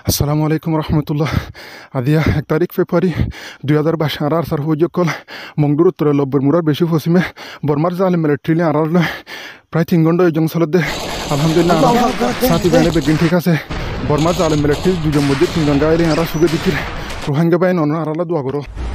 আসসালামু আলাইকুম রহমতুল্লাহ। আদিয়া 1 তারিখ ফেব্রুয়ারি 2022 আর সার হুজকল মংডুর উত্তরে লব্বর মুরার বেশি পশ্চিমে বর্মার জালে মিলিটারি আর প্রায় 3 ঘন্টা এই জংসলতে আলহামদুলিল্লাহ সাথী বাইনে বেগিন ঠিক আছে। বর্মার জালে মিলিটারি দুজন মধ্যে 3 জন গায়ে আর সুগে দিকির রোহিঙ্গা বাইন অন্য আরালা দোয়া করো।